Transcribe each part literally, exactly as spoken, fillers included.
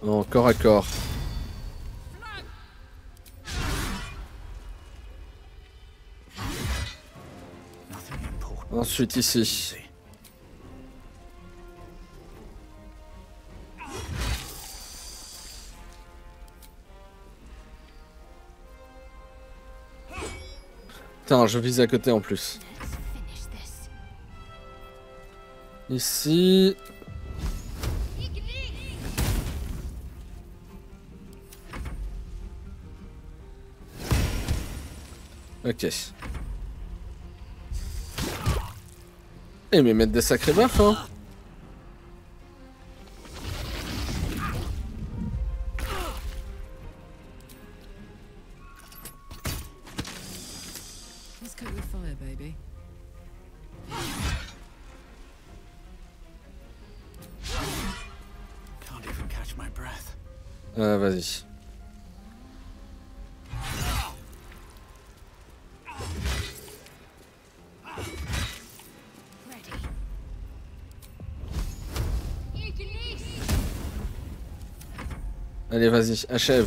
En corps à corps. Ensuite ici. Putain, je vise à côté en plus. Ici. Ok. Et mais mettre des sacrés buffs, hein. Euh, vas-y. Allez, vas-y, achève.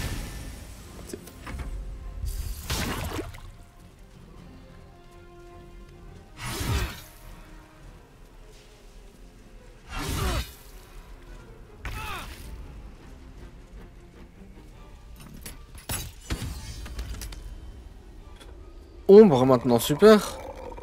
Ombre maintenant, super.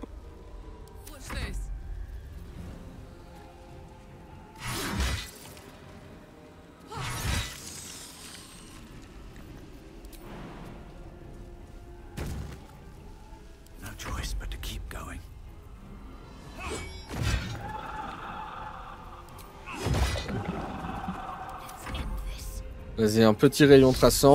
Vas-y, un petit rayon traçant.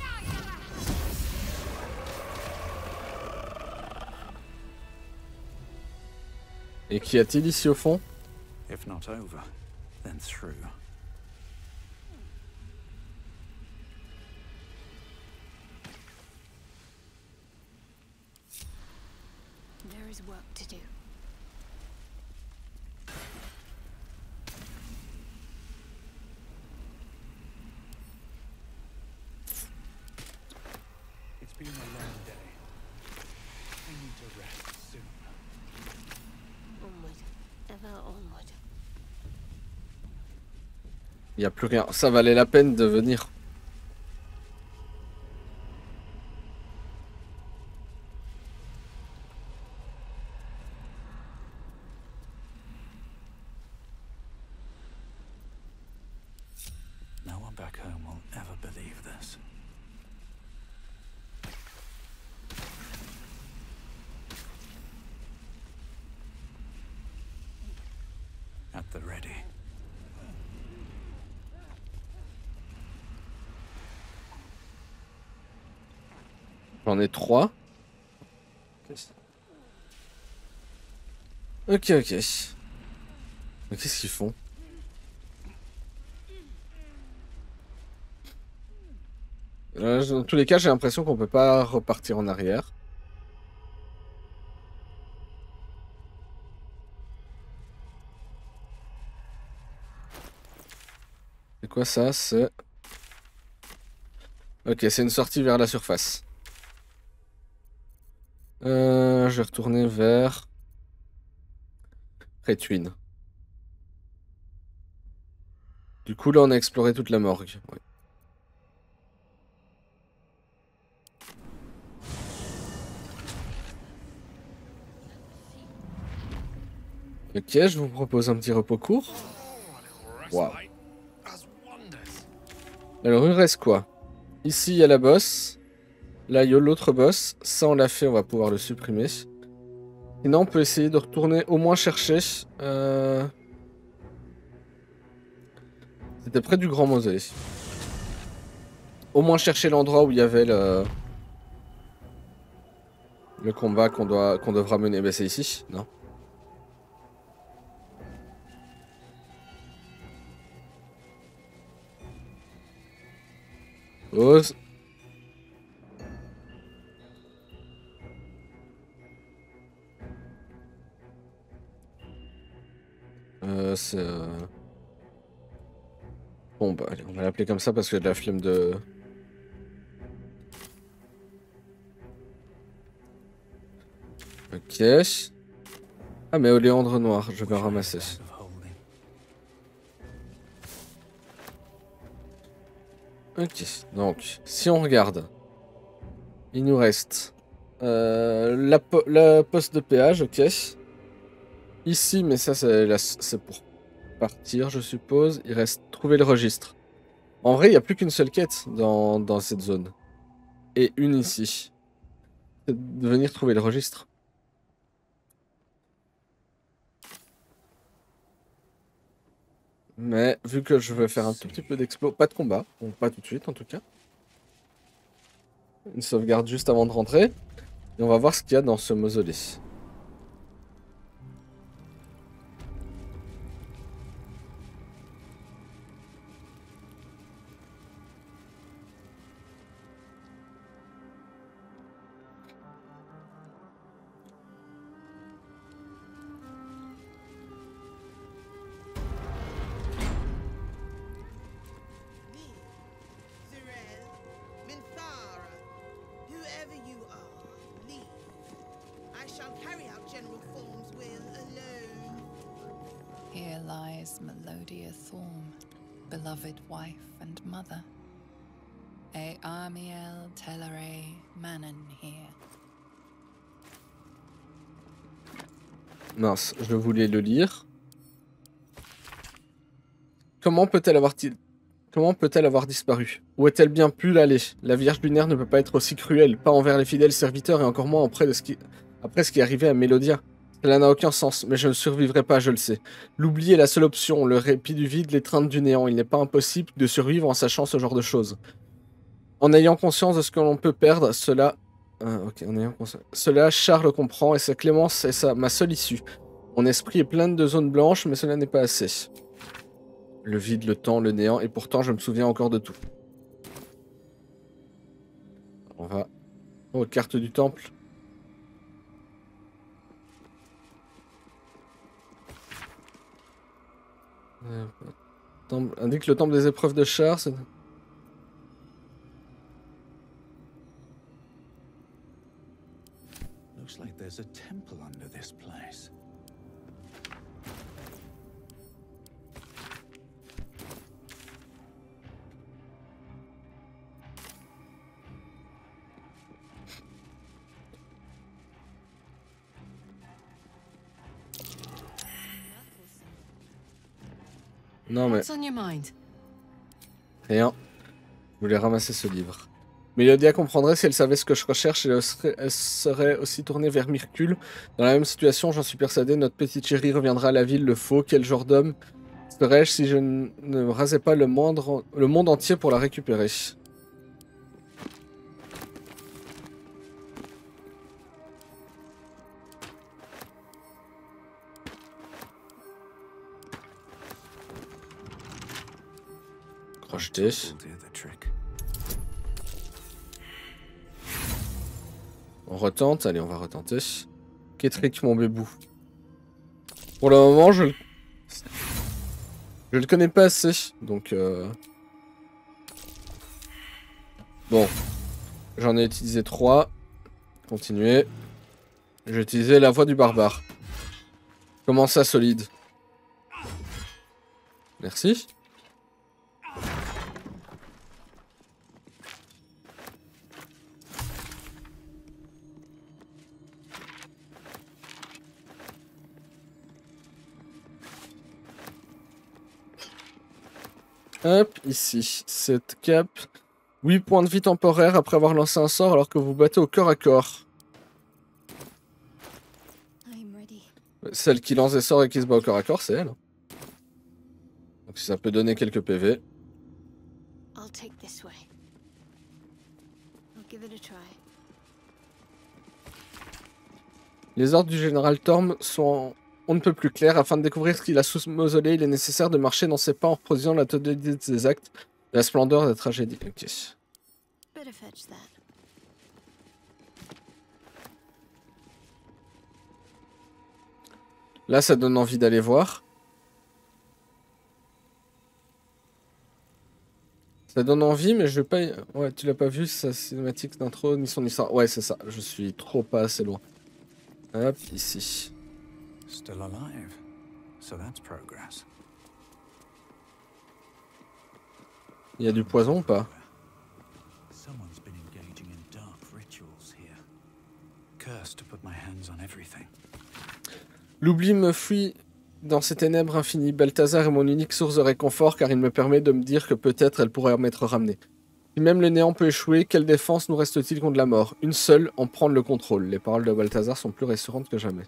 Et qu'y a-t-il ici au fond? If not over, then through. There is work to do. It's been a long day. I need to rest soon. Onward, ever onward. Il n'y a plus rien. Ça valait la peine de venir. No one back home will ever believe this. At the ready. J'en ai trois. Ok, ok. Mais qu'est-ce qu'ils font? Euh, Dans tous les cas, j'ai l'impression qu'on peut pas repartir en arrière. C'est quoi ça? C'est... Ok, c'est une sortie vers la surface. Euh, je vais retourner vers... Rétuine. Du coup, là, on a exploré toute la morgue. Ouais. Ok, je vous propose un petit repos court. Waouh. Alors, il reste quoi? Ici, il y a la boss. Là, il y a l'autre boss. Ça, on l'a fait, on va pouvoir le supprimer. Sinon, on peut essayer de retourner au moins chercher. Euh... C'était près du Grand Mausolée. Au moins chercher l'endroit où il y avait le... Le combat qu'on doit... qu'on devra mener. Ben, c'est ici, non? Ose. Euh, c'est... euh, Bon bah allez, on va l'appeler comme ça parce qu'il y a de la flemme de... Ok. Ah mais Oléandre noir, je vais ramasser. Of holding. Ok, donc si on regarde, il nous reste euh, la, po la poste de péage, ok. Ici, mais ça c'est pour partir je suppose, il reste trouver le registre. En vrai, il n'y a plus qu'une seule quête dans, dans cette zone. Et une ici. C'est de venir trouver le registre. Mais vu que je veux faire un tout petit peu d'explo, pas de combat, donc pas tout de suite en tout cas. Une sauvegarde juste avant de rentrer. Et on va voir ce qu'il y a dans ce mausolée. Zerel, Minthara, whoever you are, leave. I shall carry out General Thorm's will alone. Here lies Melodia Thorm, beloved wife and mother. E Amiel Telere Manon here. Mince, je voulais le lire. Comment peut-elle avoir, Comment peut-elle avoir disparu? Où est-elle bien pu l'aller? La Vierge lunaire ne peut pas être aussi cruelle, pas envers les fidèles serviteurs et encore moins auprès de ce qui... après ce qui est arrivé à Mélodia. Cela n'a aucun sens, mais je ne survivrai pas, je le sais. L'oubli est la seule option, le répit du vide, l'étreinte du néant. Il n'est pas impossible de survivre en sachant ce genre de choses. En ayant conscience de ce que l'on peut perdre, cela... Ah, ok, en ayant conscience... Cela, Charles comprend, et sa clémence est sa... ma seule issue. Mon esprit est plein de zones blanches, mais cela n'est pas assez. Le vide, le temps, le néant, et pourtant je me souviens encore de tout. On va... Oh, carte du temple. Euh, temple... Indique le temple des épreuves de char. Looks like there's a temple under this place. Non mais... What's on your mind? Rien. Je voulais ramasser ce livre. Mélodia comprendrait si elle savait ce que je recherche et elle serait, elle serait aussi tournée vers Myrcule. Dans la même situation, j'en suis persuadé, notre petite chérie reviendra à la ville. Le faux, quel genre d'homme serais-je si je ne rasais pas le, moindre, le monde entier pour la récupérer? Crocheter. On retente, allez on va retenter. Ketrick mon bébou. Pour le moment je le... Je le connais pas assez, donc euh... Bon. J'en ai utilisé trois. Continuez. J'ai utilisé la voix du barbare. Comment ça solide? Merci. Hop, ici, cette cape. huit points de vie temporaire après avoir lancé un sort alors que vous battez au corps à corps. I'm ready. Celle qui lance des sorts et qui se bat au corps à corps, c'est elle. Donc ça peut donner quelques P V. I'll take this way. I'll give it a try. Les ordres du général Thorm sont on ne peut plus clairs. Afin de découvrir ce qu'il a sous ce mausolée, il est nécessaire de marcher dans ses pas en reproduisant la totalité de ses actes, la splendeur de la tragédie. Ok. Better fetch that. Là, ça donne envie d'aller voir. Ça donne envie, mais je vais pas... Ouais, tu l'as pas vu, sa cinématique d'intro, ni son histoire. Ouais, c'est ça. Je suis trop pas assez loin. Hop, ici. Still alive. So that's progress. Il y a du poison ou pas? Someone's been engaging in dark rituals here. Cursed to put my hands on everything. L'oubli me fuit dans ces ténèbres infinies. Balthazar est mon unique source de réconfort car il me permet de me dire que peut-être elle pourrait m'être ramenée. Si même le néant peut échouer, quelle défense nous reste-t-il contre la mort? Une seule, en prendre le contrôle. Les paroles de Balthazar sont plus rassurantes que jamais.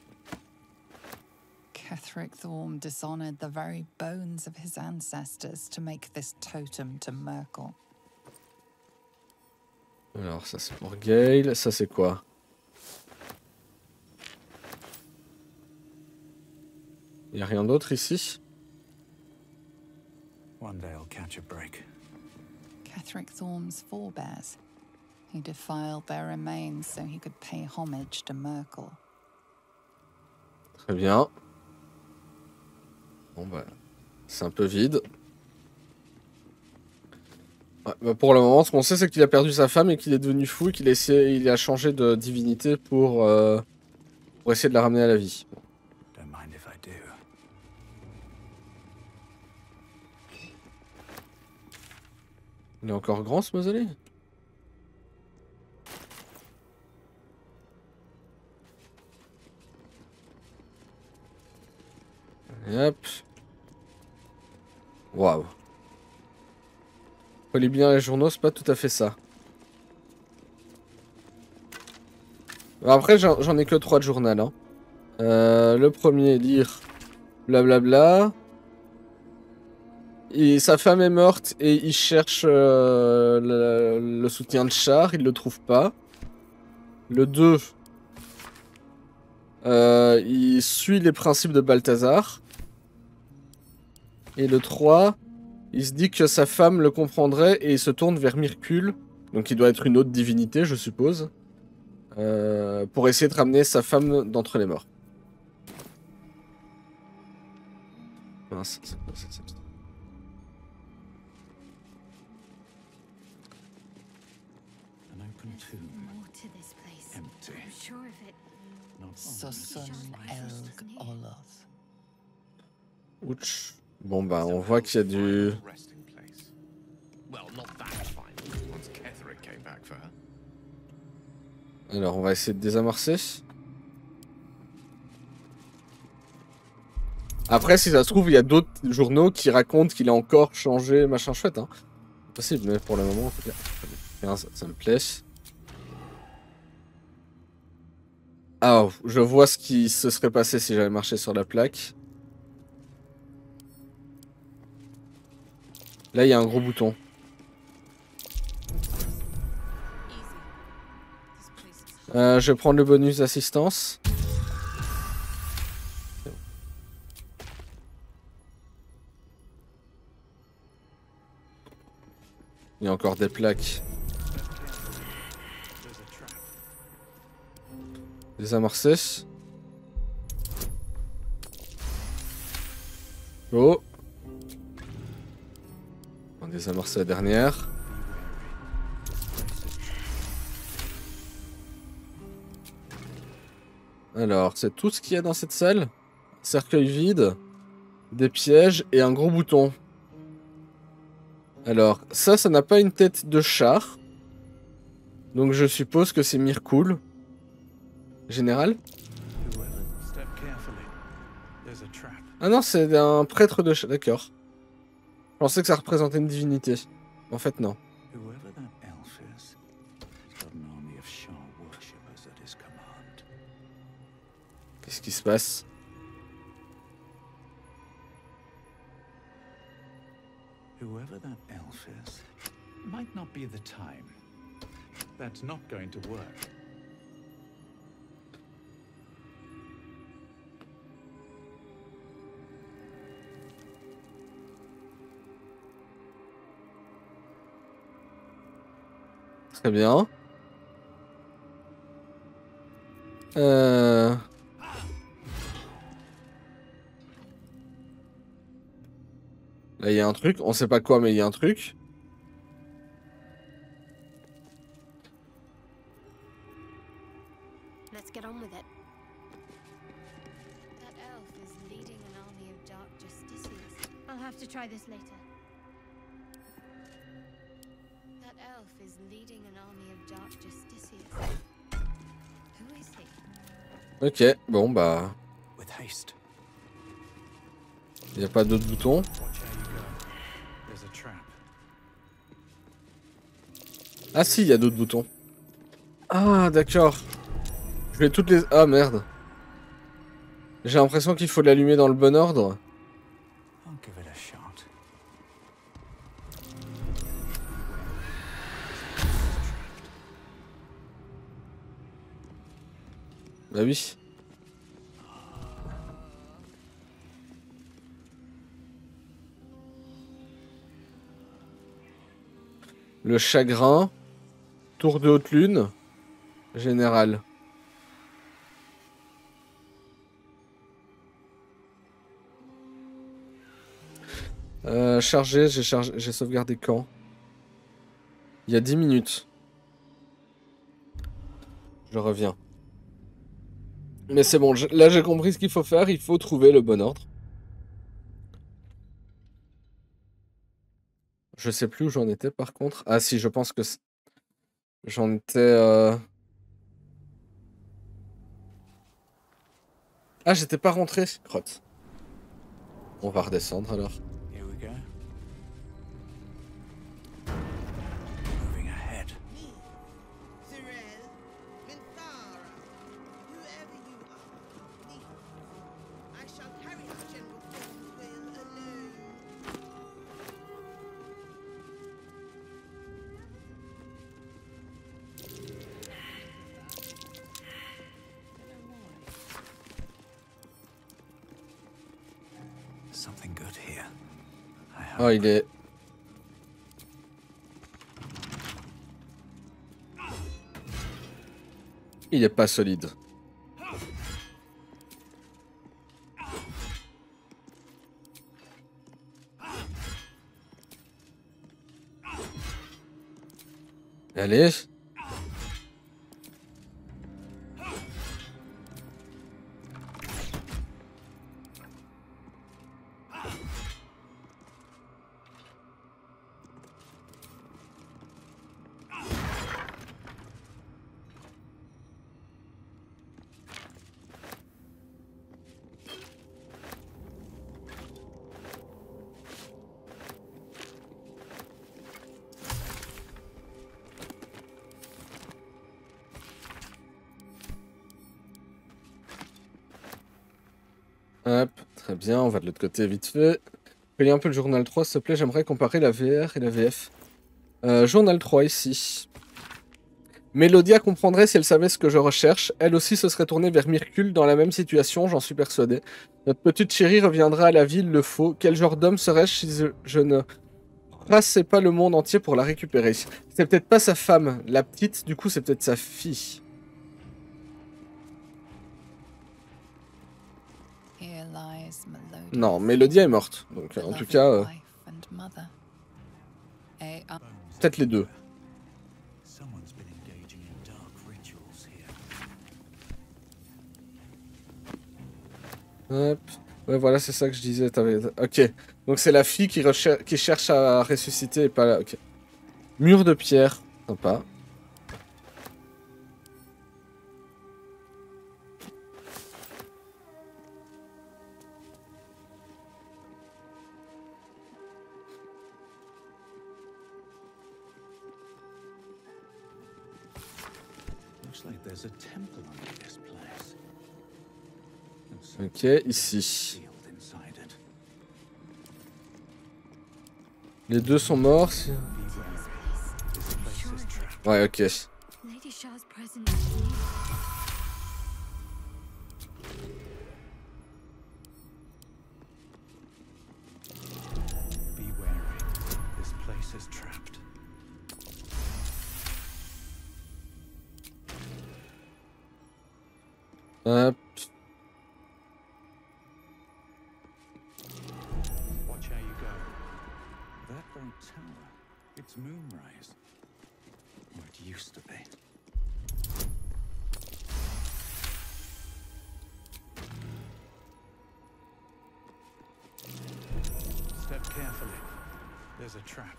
Ketheric Thorm dishonored the very bones of his ancestors to make this totem to Merkel. Alors ça c'est pour Gale, ça c'est quoi? Il y a rien d'autre ici? One day I'll catch a break. Ketheric Thorm's forebears. He defiled their remains so he could pay homage to Merkel. Très bien. Bon bah, c'est un peu vide. Ouais, bah pour le moment, ce qu'on sait, c'est qu'il a perdu sa femme et qu'il est devenu fou et qu'il a essayé, il a changé de divinité pour, euh, pour essayer de la ramener à la vie. Don't mind if I do. Il est encore grand ce mausolée? Et hop. Waouh. Relis bien les journaux, c'est pas tout à fait ça. Après, j'en ai que trois de journal. Hein. Euh, le premier, lire blablabla. Et sa femme est morte et il cherche euh, le, le soutien de Char, il le trouve pas. Le deux, euh, il suit les principes de Balthazar. Et le trois, il se dit que sa femme le comprendrait et il se tourne vers Myrcule, donc il doit être une autre divinité, je suppose, euh, pour essayer de ramener sa femme d'entre les morts. Mince, c'est quoi cette histoire? An open tomb. More to this place. Empty. I'm sure of it. Not Sosun Elg Oloth. Ouch. Bon bah on voit qu'il y a du... Resting place. Well, not that final. Once Ketheric came back for her. Alors on va essayer de désamorcer. Après si ça se trouve il y a d'autres journaux qui racontent qu'il a encore changé machin chouette hein. C'est possible mais pour le moment en tout cas. Bien, ça, ça me plaît. Ah je vois ce qui se serait passé si j'avais marché sur la plaque. Là, il y a un gros bouton. Euh, je vais prendre le bonus d'assistance. Il y a encore des plaques. Désamorcer. Oh. On désamorce la dernière. Alors, c'est tout ce qu'il y a dans cette salle. Cercueil vide, des pièges et un gros bouton. Alors, ça, ça n'a pas une tête de char. Donc je suppose que c'est Myrcule. Général. Step carefully. There's a trap. Ah non, c'est un prêtre de char. D'accord. Je pensais que ça représentait une divinité. En fait, non. Whoever that elf is, he's got an army of Shah worshippers at his command. Qu'est-ce qui se passe? Whoever that elf is, might not be the time. That's not going to work. Très bien. Euh... Là, il y a un truc. On sait pas quoi, mais il y a un truc. to try this later. That elf is leading an army of dark justiciars. Who is he? Ok, bon bah... With haste. Il n'y a pas d'autres boutons. Watch how you go. There's a trap. Ah si, il y a d'autres boutons. Ah d'accord. Je vais toutes les... Ah merde. J'ai l'impression qu'il faut l'allumer dans le bon ordre. I'll give it a shot. Bah oui. Le chagrin. Tour de haute lune. Général. Euh, chargé, j'ai chargé, j'ai sauvegardé quand? Il y a dix minutes. Je reviens. Mais c'est bon, je- là j'ai compris ce qu'il faut faire, il faut trouver le bon ordre. Je sais plus où j'en étais par contre. Ah si, je pense que c'est- j'en étais... euh, Ah, j'étais pas rentré, crotte. On va redescendre alors. Here we go. Moving ahead. Me, Zirel, Minthara, whoever you are, leave. I shall carry out General Thorn's will alone. Something good here. I hope. Oh, il est... Il est pas solide. Allez. Hop, très bien, on va de l'autre côté vite fait. Fais un peu le journal trois, s'il te plaît, j'aimerais comparer la V R et la V F. Euh, journal trois ici. Mélodia comprendrait si elle savait ce que je recherche. Elle aussi se serait tournée vers Myrcule dans la même situation, j'en suis persuadé. Notre petite chérie reviendra à la ville, le faux. Quel genre d'homme serais-je si je, je ne rassais pas le monde entier pour la récupérer? C'est peut-être pas sa femme, la petite, du coup c'est peut-être sa fille. Here lies Melodious, Non, Mélodia est morte. Donc en tout beloved cas, euh, wife and mother. A peut-être les deux. Someone's been engaging in dark rituals here. Hop. Ouais, voilà, c'est ça que je disais. t'avais- Ok. Donc c'est la fille qui, recher- qui cherche à ressusciter et pas là. Ok. Mur de pierre. Sympa. Looks like there's a temple under this place. And so Ok, ici. sealed inside it. Les deux sont morts. si- Beware. This place is trapped. Ouais, ok. Lady Shah's presence is near. Be wary. This place is trapped. Hop. Watch how you go. That bright tower, it's Moonrise. Or it used to be. Step carefully. There's a trap.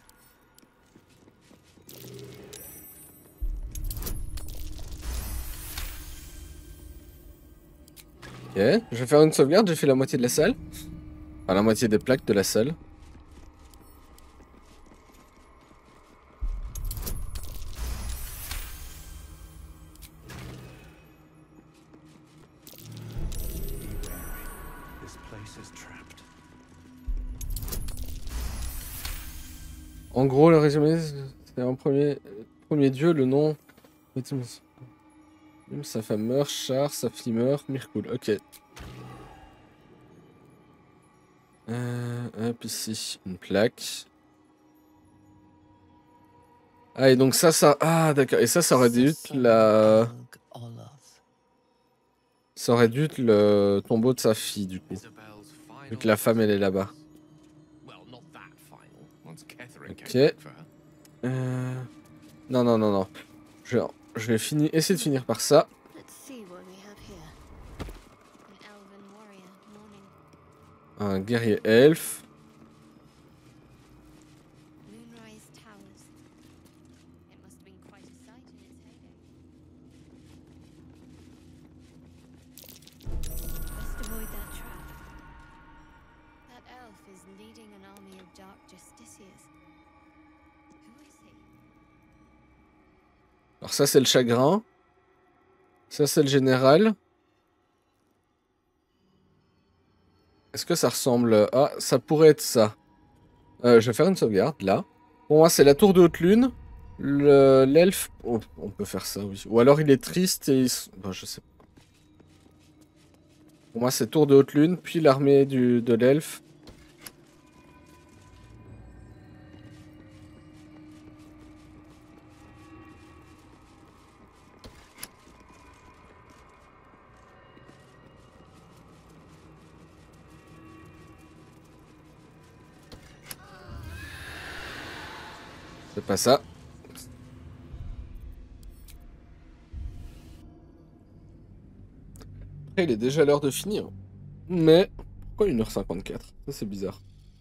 Ok, je vais faire une sauvegarde, j'ai fait la moitié de la salle. Enfin, la moitié des plaques de la salle. En gros, le résumé, c'est en premier, premier dieu, le nom. Sa femme meurt, Char, sa fille meurt, Mirkul. Ok. Euh, hop, ici, une plaque. Ah, et donc ça, ça. Ah, d'accord. Et ça, ça aurait dû être la. Ça aurait dû être le tombeau de sa fille, du coup. Vu que la femme, elle est là-bas. Ok. Euh... Non, non, non, non. Je, je vais finir, essayer de finir par ça. Un guerrier elfe. Alors ça c'est le chagrin. Ça c'est le général. Est-ce que ça ressemble... Ah, ça pourrait être ça. Euh, je vais faire une sauvegarde, là. Pour moi, c'est la tour de Haute-Lune. L'elfe... Oh, on peut faire ça, oui. Ou alors il est triste et... Il... Bon, je sais pas. Pour moi, c'est tour de Haute-Lune, puis l'armée du... de l'elfe. C'est pas ça. Après, il est déjà l'heure de finir. Mais, pourquoi une heure cinquante-quatre? Ça, c'est bizarre.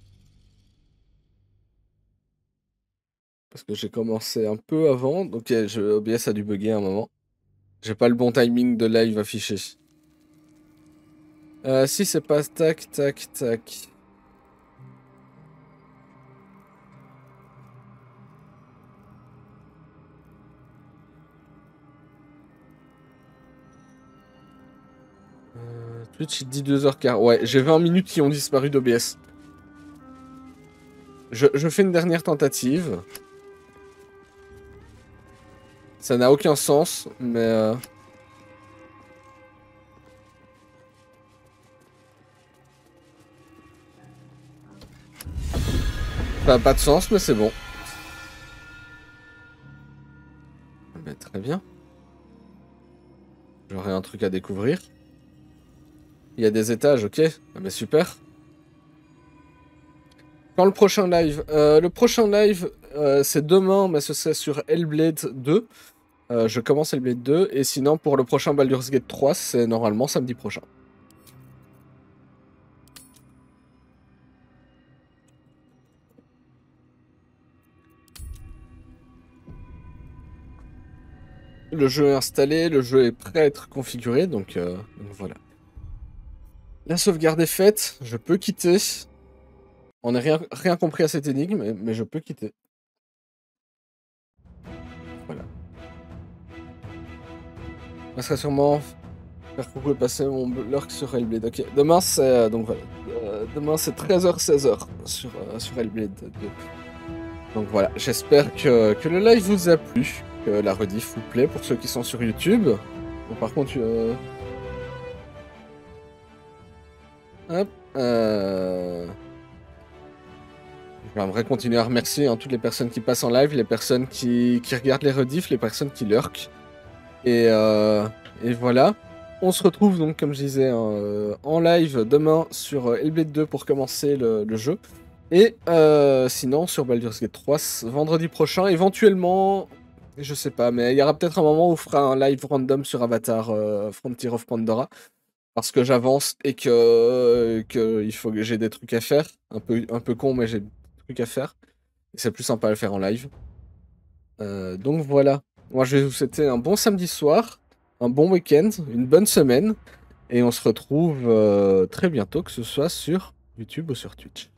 Parce que j'ai commencé un peu avant. Donc, je... O B S a dû bugger un moment. J'ai pas le bon timing de live affiché. Euh, si, c'est pas tac, tac, tac. Twitch il dit deux heures quinze. Ouais, j'ai vingt minutes qui ont disparu d'O B S. Je, je fais une dernière tentative. Ça n'a aucun sens, mais... Euh... Ça n'a pas de sens, mais c'est bon. Ben, très bien. J'aurai un truc à découvrir. Il y a des étages, ok. Ah ben super. Quand le prochain live euh, Le prochain live, euh, c'est demain, mais ce serait sur Hellblade deux. Euh, je commence Hellblade deux. Et sinon, pour le prochain Baldur's Gate trois, c'est normalement samedi prochain. Le jeu est installé, le jeu est prêt à être configuré, donc, euh, donc voilà. La sauvegarde est faite, je peux quitter. On n'a rien, rien compris à cette énigme, mais, mais je peux quitter. Voilà. Ça serait sûrement faire coucou et passer mon lurk sur Hellblade. Ok, demain c'est euh, donc voilà. Euh, demain c'est treize heures seize heures sur, euh, sur Hellblade deux. Donc voilà, j'espère que, que le live vous a plu, que la rediff vous plaît pour ceux qui sont sur YouTube. Bon, par contre, euh... hop, euh... j'aimerais continuer à remercier hein, toutes les personnes qui passent en live, les personnes qui, qui regardent les rediffs, les personnes qui lurkent. Et, euh... et voilà. On se retrouve donc, comme je disais, euh, en live demain sur Hellblade deux pour commencer le, le jeu. Et euh, sinon, sur Baldur's Gate trois, vendredi prochain, éventuellement, je sais pas, mais il y aura peut-être un moment où on fera un live random sur Avatar euh, Frontier of Pandora. parce que j'avance et que, que il faut que j'ai des trucs à faire. Un peu, un peu con, mais j'ai des trucs à faire. Et c'est plus sympa à le faire en live. Euh, donc voilà. Moi, je vais vous souhaiter un bon samedi soir, un bon week-end, une bonne semaine. Et on se retrouve euh, très bientôt, que ce soit sur YouTube ou sur Twitch.